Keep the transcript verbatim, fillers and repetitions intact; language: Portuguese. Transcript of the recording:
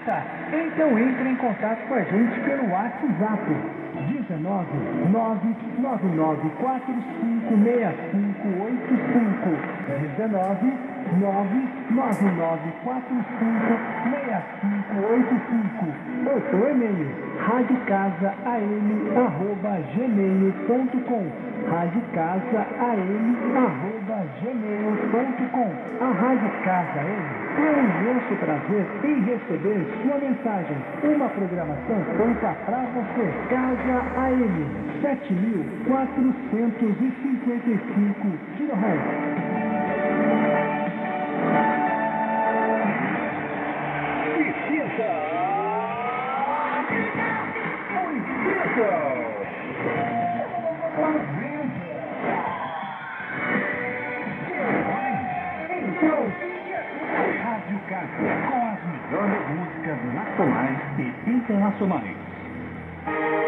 Tá. Então entre em contato com a gente pelo WhatsApp dezenove, nove nove nove quatro cinco seis cinco oito cinco dezenove, nove nove nove quatro cinco seis cinco oito cinco ou seu e-mail radiocasam arroba gmail ponto com radiocasam arroba gmail ponto com. A Rádio Casa A M tem um imenso prazer em receber sua mensagem. Uma programação feita para você. Casa A M sete mil quatrocentos e cinquenta e cinco kHz. Rádio Casa, com as melhores músicas nacionais e internacionais.